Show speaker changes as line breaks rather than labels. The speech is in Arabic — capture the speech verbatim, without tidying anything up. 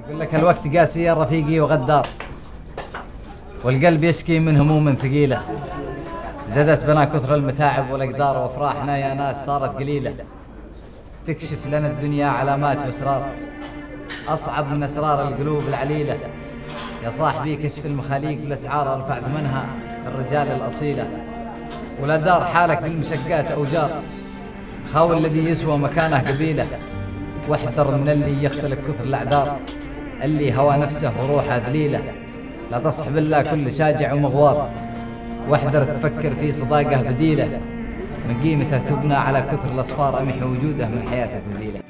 يقول لك الوقت قاسي يا رفيقي وغدار، والقلب يشكي من هموم ثقيلة، زادت بنا كثر المتاعب والأقدار، وأفراحنا يا ناس صارت قليلة. تكشف لنا الدنيا علامات وأسرار أصعب من أسرار القلوب العليلة. يا صاحبي كشف المخاليق بالأسعار أرفع ثمنها الرجال الأصيلة، ولا دار حالك بالمشقات أوجار، خاول الذي يسوى مكانه قبيلة. واحذر من اللي يختلق كثر الأعذار، اللي هوى نفسه وروحه ذليلة. لا تصحب إلا كل شاجع ومغوار، واحذر تفكر في صداقة بديلة، من قيمته تبنى على كثر الأصفار، أمحي وجوده من حياتك وزيلة.